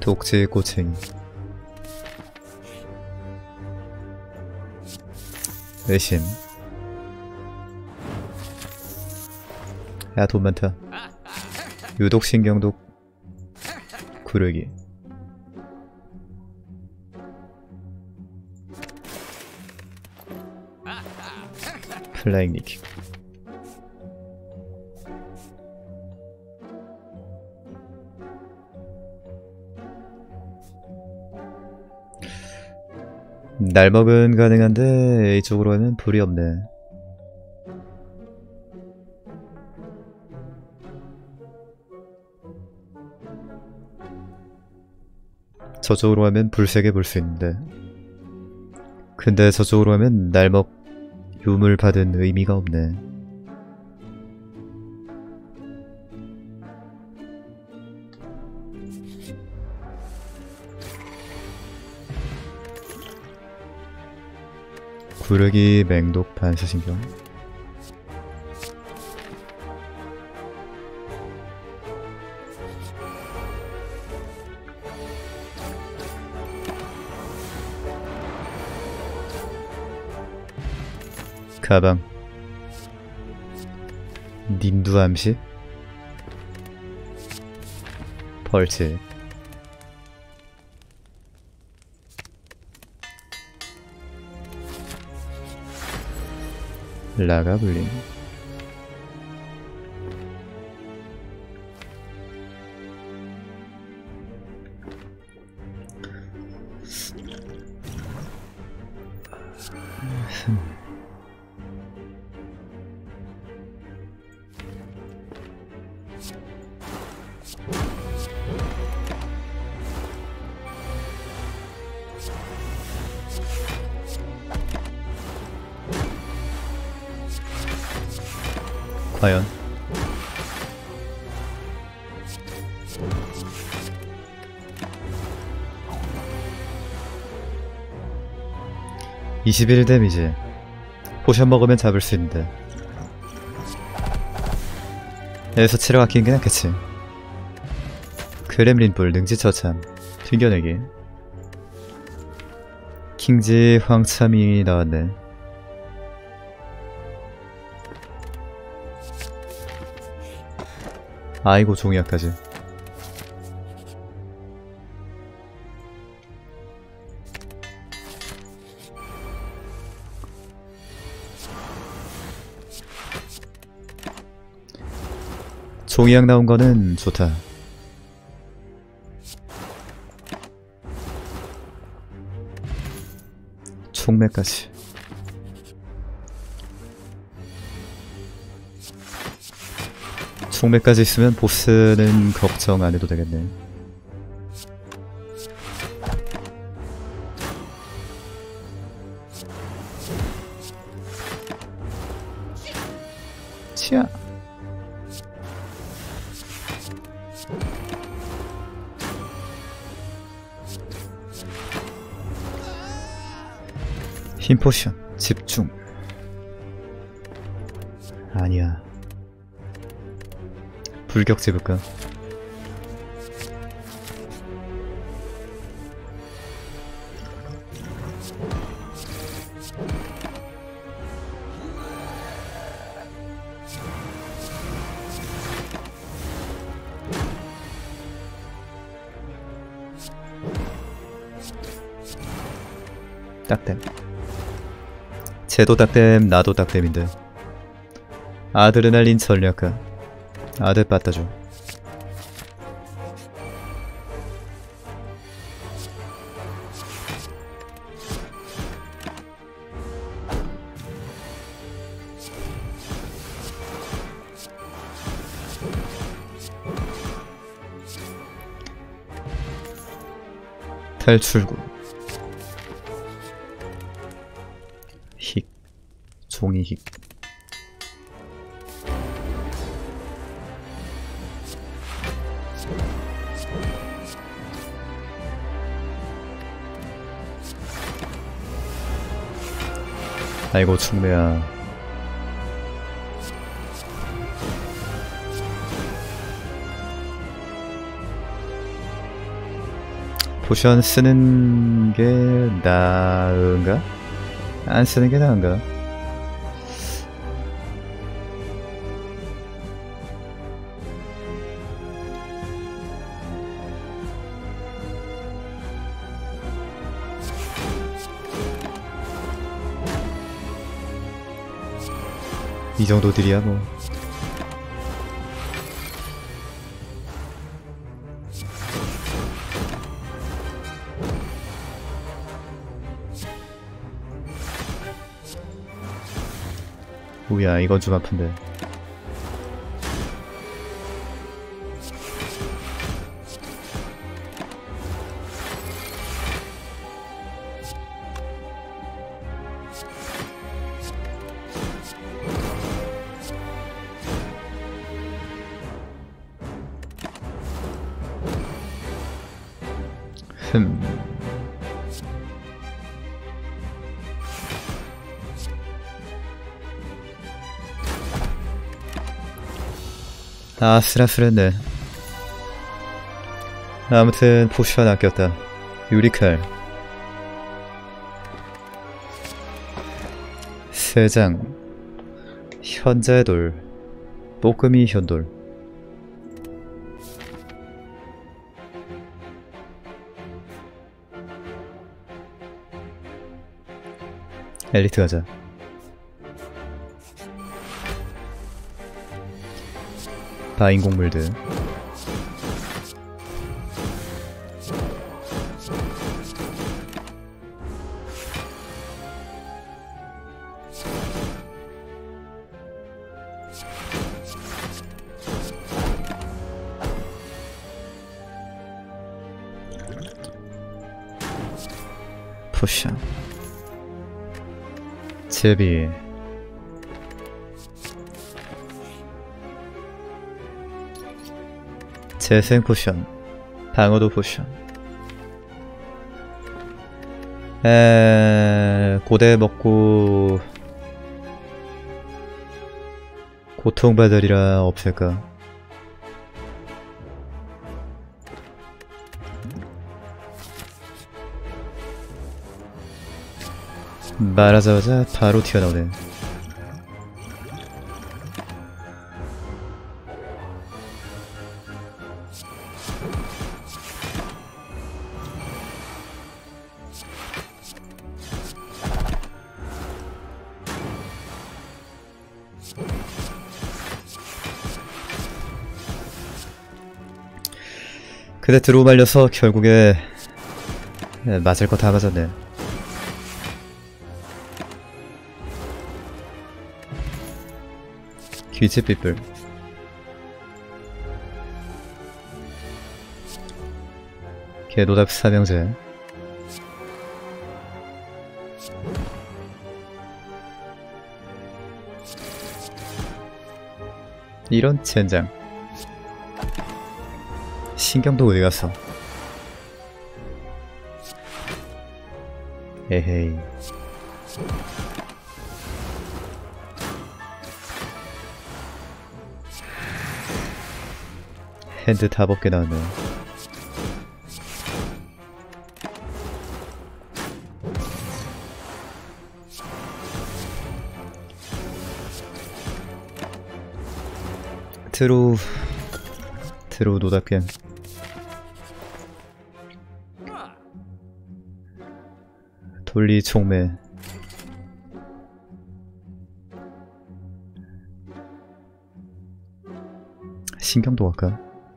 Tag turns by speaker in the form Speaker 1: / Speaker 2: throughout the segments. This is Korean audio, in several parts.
Speaker 1: 독재 꼬챙이. 의심. 야, 돈 많다. 유독 신경독. 구르기. 플라잉 니킥. 날먹은 가능한데 이쪽으로 하면 불이 없네. 저쪽으로 하면 불 3개 볼 수 있는데, 근데 저쪽으로 하면 날먹 유물 받은 의미가 없네. 구르기 맹독 반사신경. 가방. 닌두 암시. 펄치. 라가블린. 과연 21 데미지. 포션 먹으면 잡을 수 있는데 여기서 치러 아끼는 게 낫겠지. 그렘린불 능지처참. 튕겨내기. 킹지 황참이 나왔네. 아이고 종이약까지. 종이약 나온 거는 좋다. 총매까지. 총매까지 있으면 보스는 걱정 안 해도 되겠네. 치아. 힘 포션. 집중. 아니야. 불격 집을까? 딱댐. 쟤도 딱댐, 나도 딱댐인데. 아드레날린 전략가. 아들 빠따줘. 탈출구. 힉. 종이 힉. 아이고 충매야. 포션 쓰는 게 나은가? 안 쓰는 게 나은가? 이 정도 딜이야 뭐. 뭐야, 이건 좀 아픈데. 아슬아슬했네. 아무튼 포션 아꼈다. 유리칼 3장, 현자의 돌, 뽀금이 현돌. 엘리트 가자. 바인곡물드, 포션, 제비, 재생 포션, 방어도 포션. 고대 먹고 고통받으리라 없을까? 말하자마자 바로 튀어나오네. 근데 드로우 말려서 결국에 맞을 거 다 맞았네. 귀치빛불, 개노답 사명제, 이런 젠장. 신경도 어디갔어? 에헤이. 핸드 다 벗게 나왔네. 드로우 노답겜. 돌리 총매, 신경도 갈까?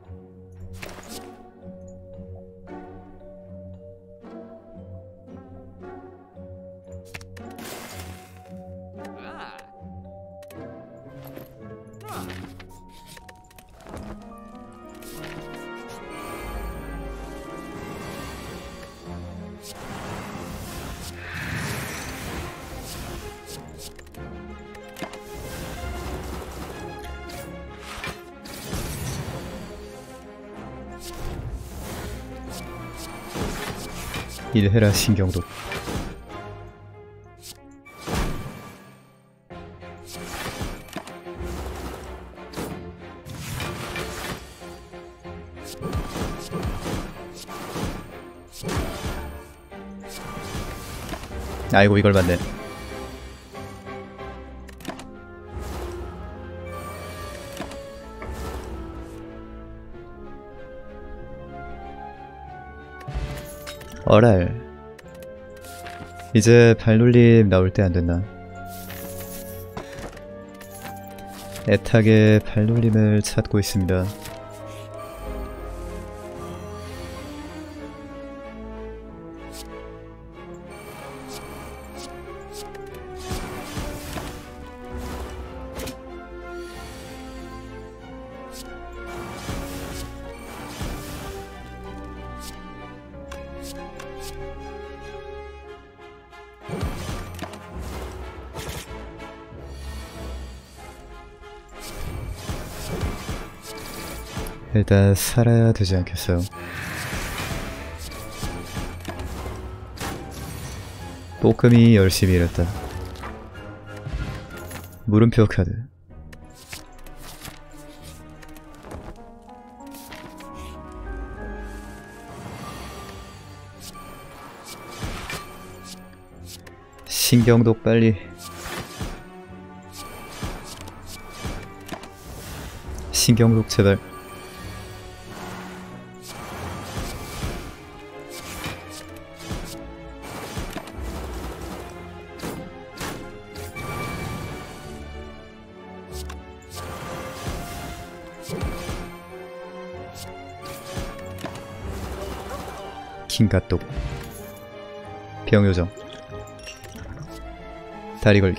Speaker 1: 일해라 신경도. 아이고 이걸 맞네. 어랄. 이제 발놀림 나올 때 안됐나? 애타게 발놀림을 찾고 있습니다. 일단 살아야 되지 않겠어요? 뽀끔이 열심히 일했다. 물음표 카드. 신경독 빨리. 신경독 제발. 킹갓독. 병요정. 다리 걸기.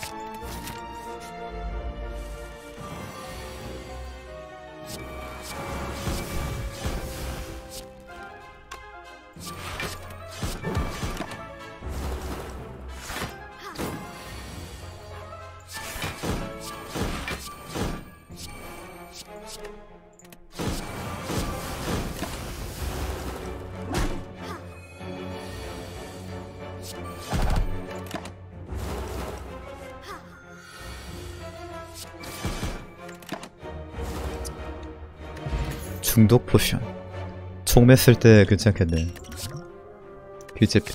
Speaker 1: 중독 포션. 총 맸을 때 괜찮겠네. 뷰제피.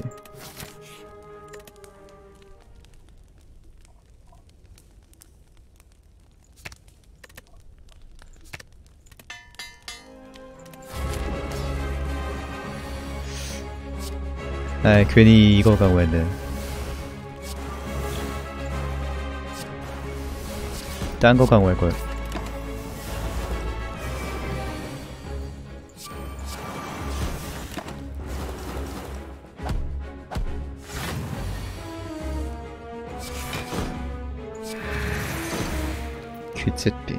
Speaker 1: 아, 괜히 이거 강화했네. 딴 거 강화할걸. 귀찢비.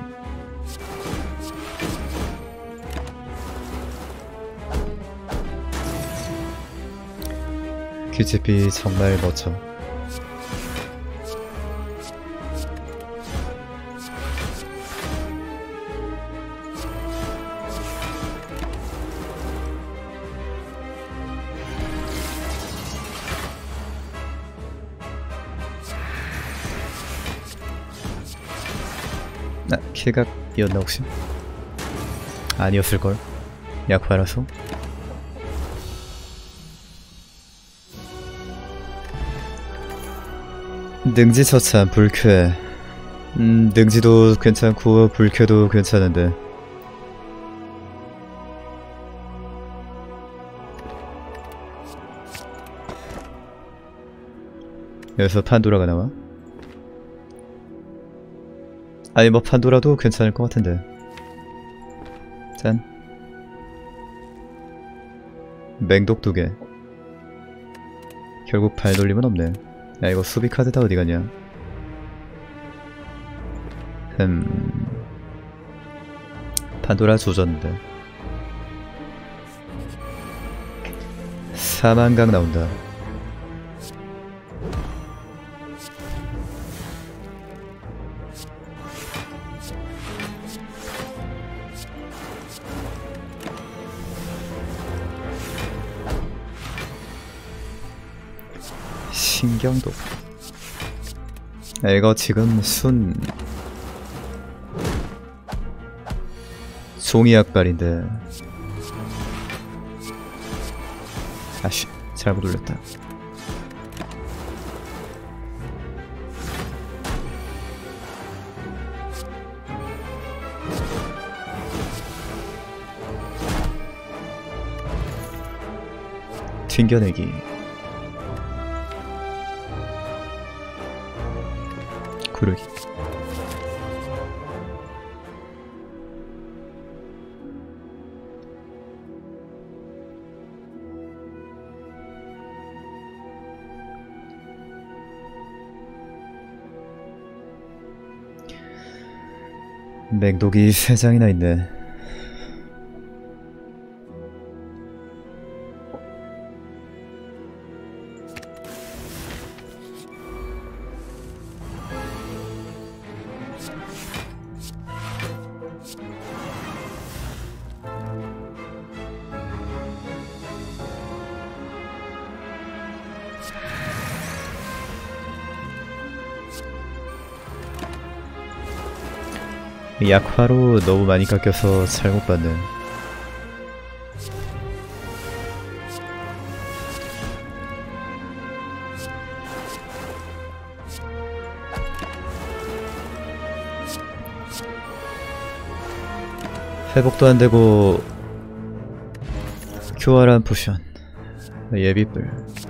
Speaker 1: 귀찢비 정말 멋져. 아, 킬각이었나 혹시? 아니었을걸? 약화라서? 능지처참 불쾌. 능지도 괜찮고 불쾌도 괜찮은데 여기서 판도라가 나와? 아니 뭐 판도라도 괜찮을 것 같은데. 짠. 맹독 2개. 결국 발놀림은 없네. 야 이거 수비 카드 다 어디 갔냐? 판도라 조졌는데. 사만각 나온다. 신경독. 이거 지금 순 종이약발인데. 아씨 잘못 올렸다. 튕겨내기. 구르기. 맹독이 3장이나 있네. 약화로 너무 많이 깎여서 잘못 봤네. 회복도 안되고 교활한 포션, 예비뿔,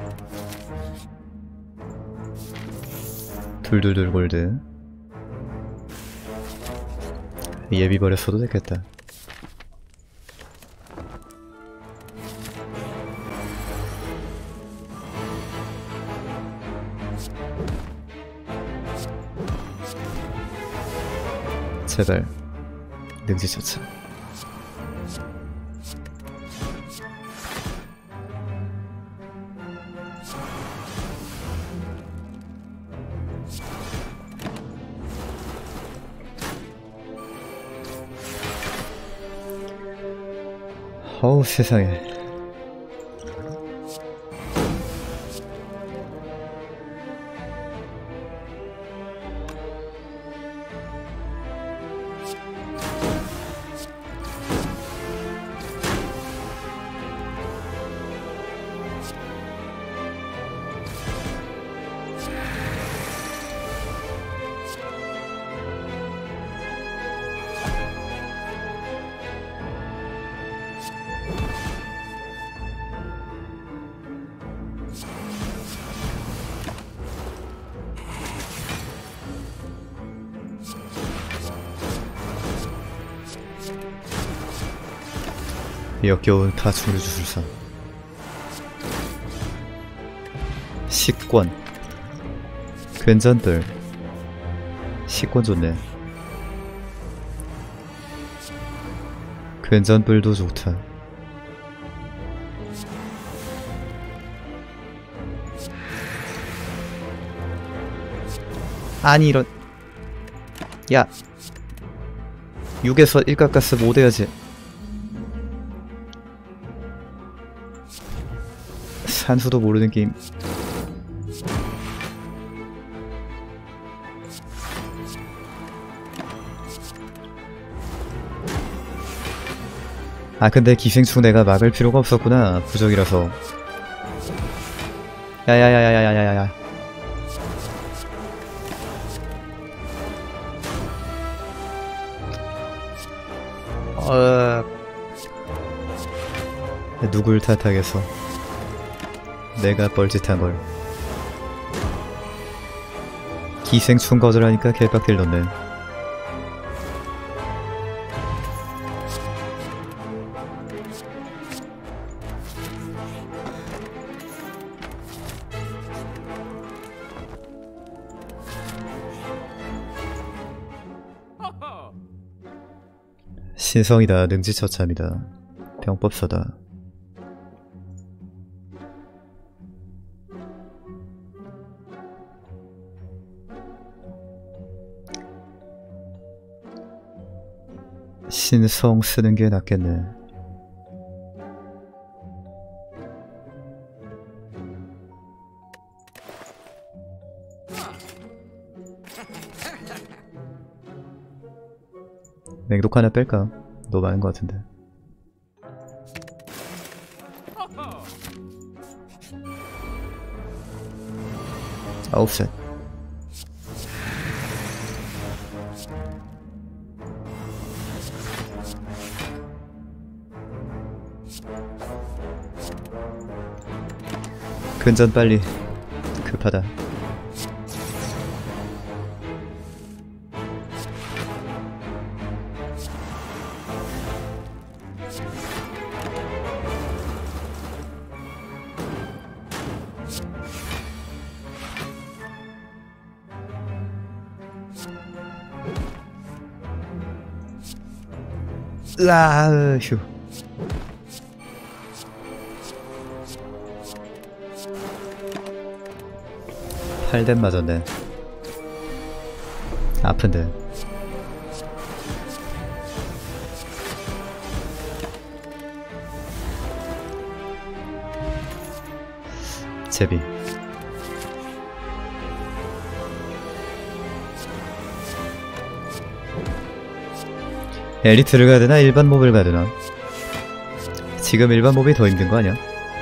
Speaker 1: 둘둘둘 골드. 예비 버렸어도 됐겠다. 제발 능지처참. 어우 세상에. 역겨운 파충류 주술사. 식권. 괜찮들. 식권 좋네. 괜찮불도 좋다. 아니 이런. 야 6에서 1 깎았어 못해야지. 산수도 모르는 게임. 아 근데 기생충 내가 막을 필요가 없었구나. 부적이라서. 야야야야야야야야. 누굴 탓하겠어. 내가 뻘짓한걸. 기생충 거절하니까 개빡딜 넣네. 신성이다. 능지처참이다. 병법서다. 신성 쓰는 게 낫겠네. 맹독 하나 뺄까? 너무 많은 것 같은데. 아홉셋. 근전 빨리. 급하다. 으아, 휴. 팔댐 맞았네. 아픈데. 제비. 엘리트를 가야 되나 일반 몹을 가야 되나? 지금 일반 몹이 더 힘든 거 아니야?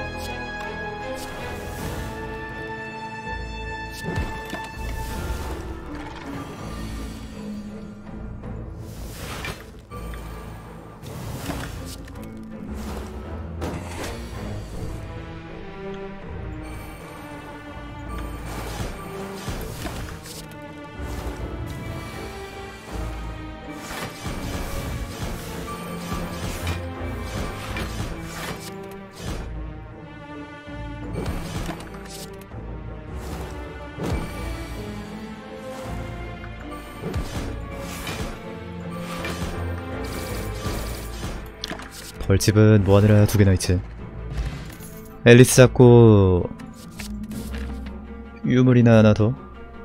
Speaker 1: 벌집은 뭐하느라 2개나 있지. 앨리스 잡고 유물이나 하나 더.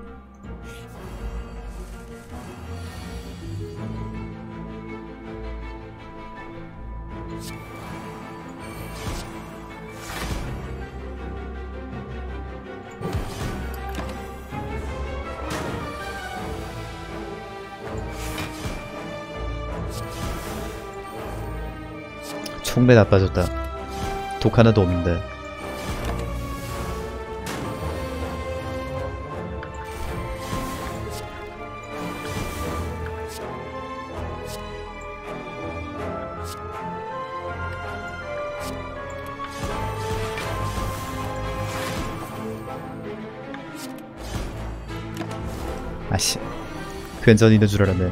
Speaker 1: 총매 나빠졌다. 독 하나도 없는데. 아씨, 괜전이 있는 줄 알았네.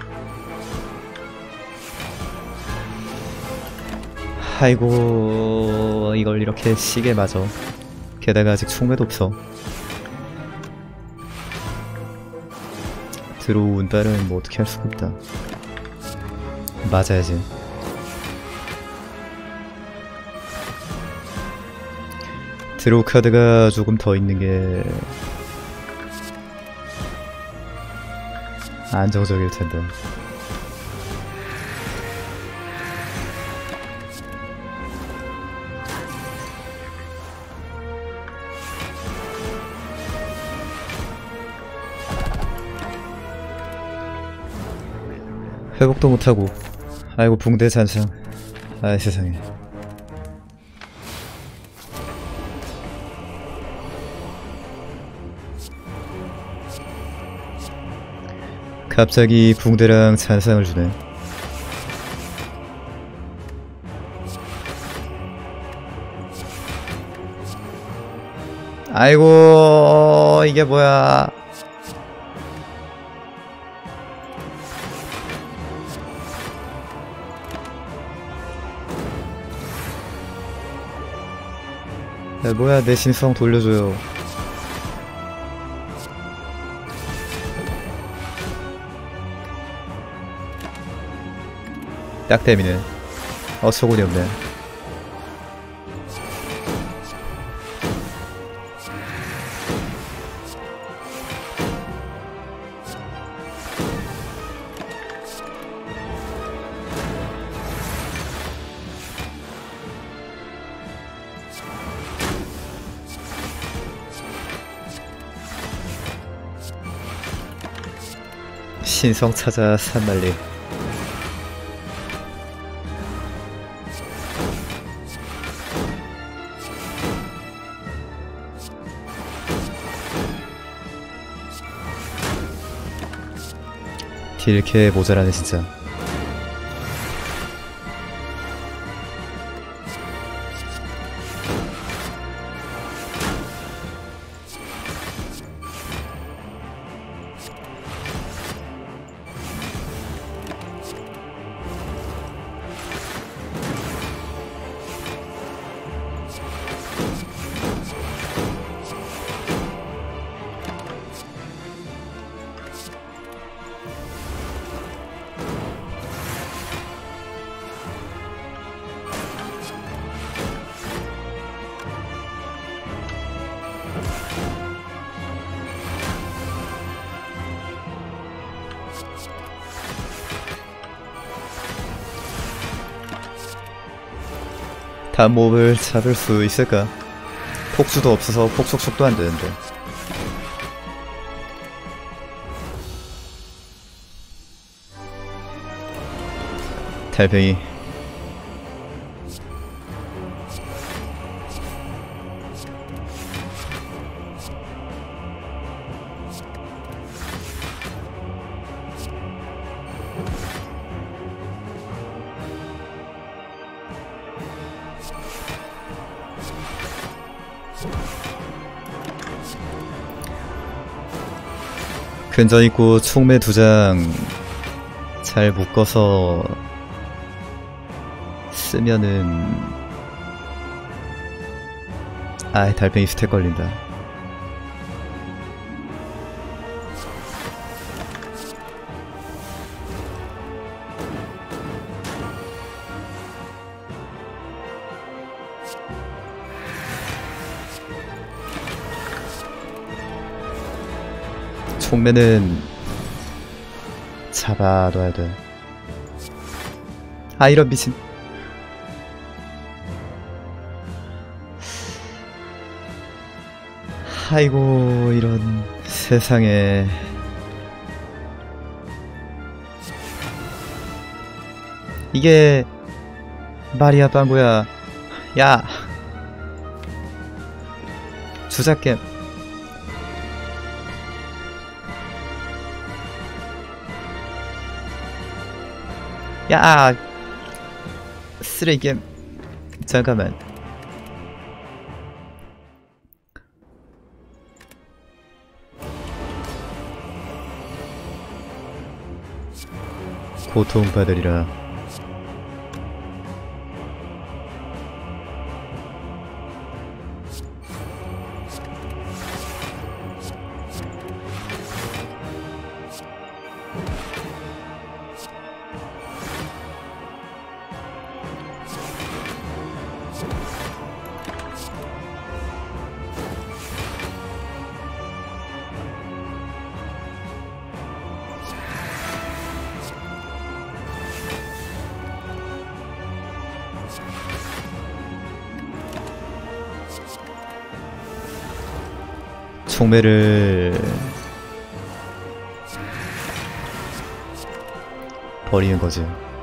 Speaker 1: 아이고, 이걸 이렇게 시계 맞아. 게다가 아직 총매도 없어. 드로우 운빨은 뭐 어떻게 할 수가 없다. 맞아야지. 드로우 카드가 조금 더 있는 게 안정적일 텐데. 회복도 못하고. 아이고, 붕대 잔상. 아이 세상에. 갑자기 붕대랑 잔상을 주네. 아이고, 이게 뭐야. 야, 뭐야, 내 신성 돌려줘요. 딱땜이네. 어처구니 없네. 신성 찾아 산만리. 딜캐 모자라네 진짜. . 다음 몹을 잡을 수 있을까? 폭주도 없어서 폭속 속도 안 되는데. 달팽이. 근전 있고 총매 2장 잘 묶어서 쓰면은 달팽이 스택 걸린다. 총매는 잡아둬야 돼. 이런 미친. 아이고 이런 세상에. 이게 말이야 빵구야. 야 주작겜. 야 쓰레기겜. 잠깐만. 고통받으리라. 총매를 버리는 거지.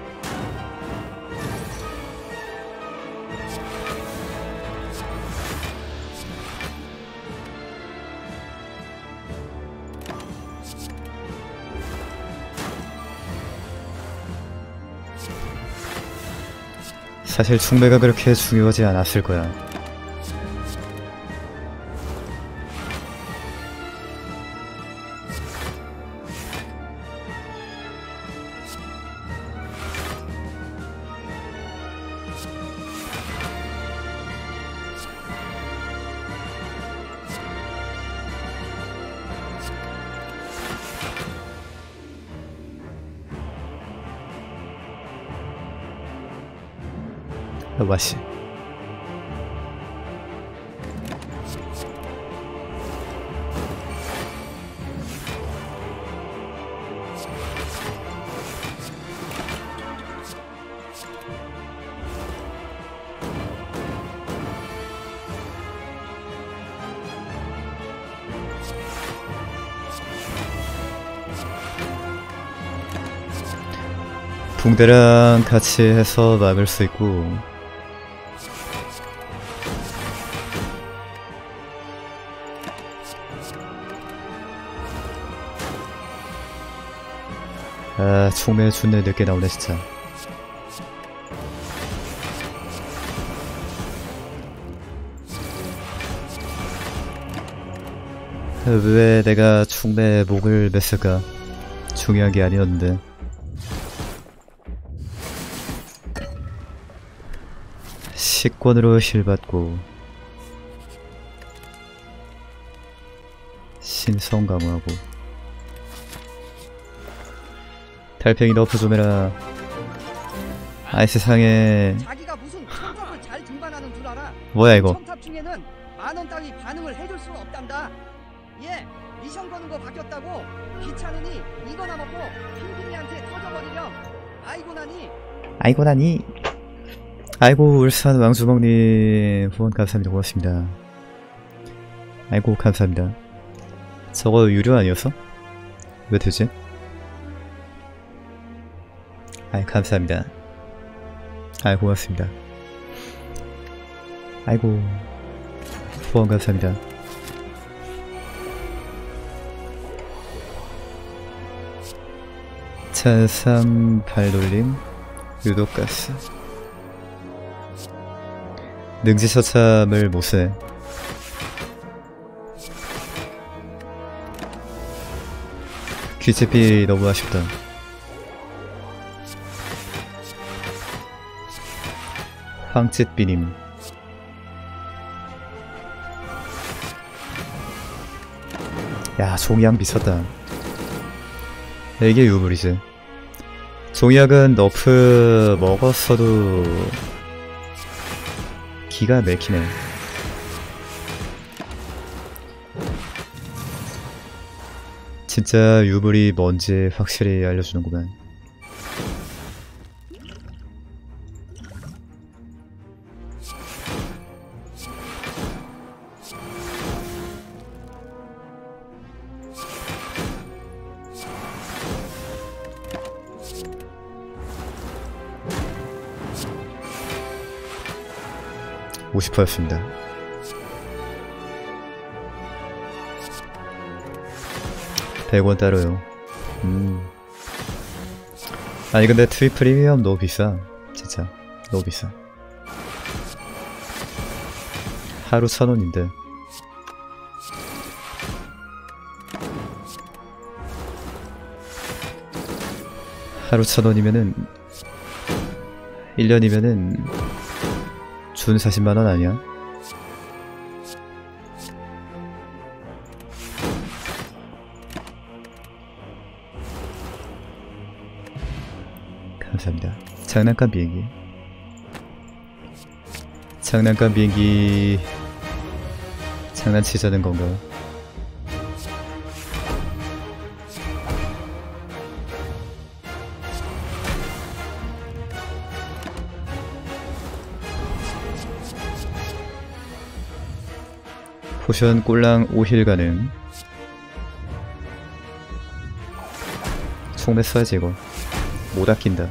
Speaker 1: 사실 총매가 그렇게 중요하지 않았을 거야. 와씨. 붕대랑 같이 해서 막을 수 있고. 총매 존나 늦게 나오네 진짜. 왜 내가 총매에 목을 맸을까? 중요한 게 아니었는데. 식권으로 힐받고 신성 강화하고. 달팽이 너프 좀 해라. 아이 세상에.
Speaker 2: 자기가 무슨 첨탑을 잘 등반하는 줄 알아?
Speaker 1: 뭐야 이거?
Speaker 2: 첨탑 중에는 만원 따위 반응을 해줄 수가 없단다. 얘 미션 거는 거 바뀌었다고. 귀찮으니 이거나 먹고 핑핑이한테 터져버리렴. 아이고 나니.
Speaker 1: 아이고 나니. 아이고 울산 왕주먹님 후원 감사합니다. 고맙습니다. 아이고 감사합니다. 저거 유료 아니었어? 왜 되지? 아이 감사합니다. 아이 고맙습니다. 아이고 후원 감사합니다. 찬삼 발돌림 유독가스 능지처참을 못해. 귀채피 너무 아쉽다. 황짓비님 야 종이약 미쳤다. 이게 유물이지. 종이약은 너프 먹었어도 기가 막히네. 진짜 유물이 뭔지 확실히 알려주는구만. $50였습니다. $100 따로요. 아니 근데 트윗 프리미엄 너무 비싸. 진짜 너무 비싸. 하루 1,000원인데 하루 1,000원이면은 1년이면은 준 40만원 아니야? 감사합니다. 장난감 비행기. 장난감 비행기 장난치자는 건가? 포션 꼴랑 5힐 가능. 총매 써야지 이거. 못 아낀다.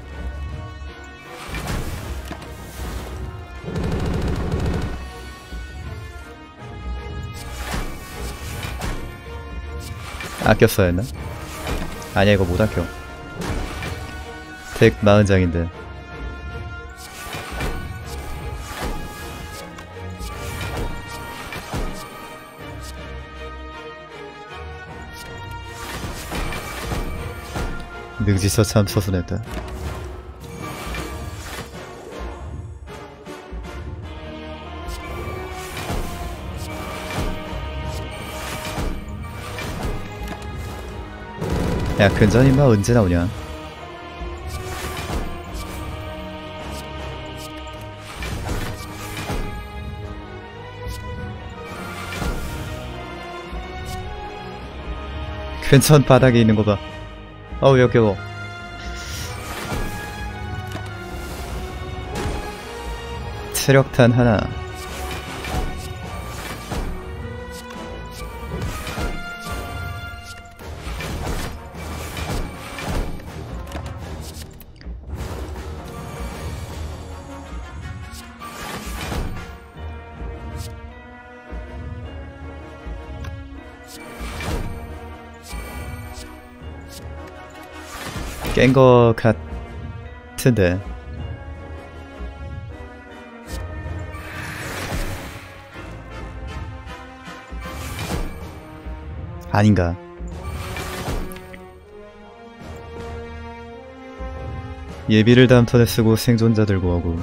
Speaker 1: 아꼈어야 했나? 아니야 이거 못 아껴. 덱 40장인데 능지서 참 서순했다. 야 근전 임마 언제 나오냐? 근전 바닥에 있는 거 봐. 어우 역겨워. 체력탄 하나. 깬 거 같은데 아닌가? 예비를 다음 턴에 쓰고 생존자 들고 오고.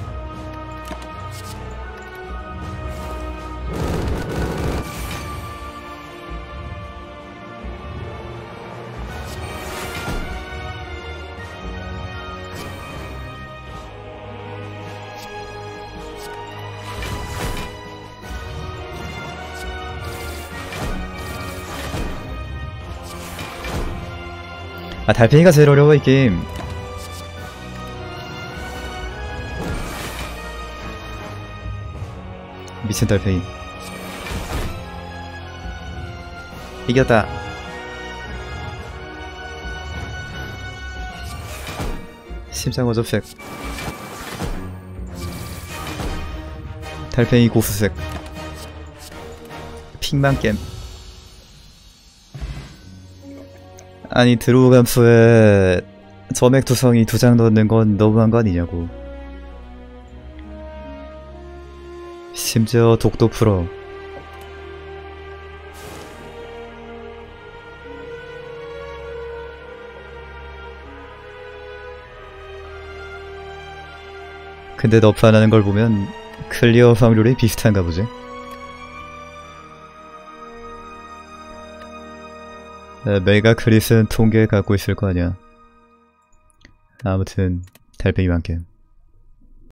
Speaker 1: 아 달팽이가 제일 어려워 이 게임. 미친 달팽이. 이겼다. 심장 어접색. 달팽이 고수색. 핑만겜. 아니 드로우 감수에 점액 두성이 2장 넣는 건 너무한 거 아니냐고. 심지어 독도 풀어. 근데 너프 안 하는 걸 보면 클리어 확률이 비슷한가 보지? 메가 크리스는 통계 갖고 있을 거 아니야. 아무튼 달팽이 만겜.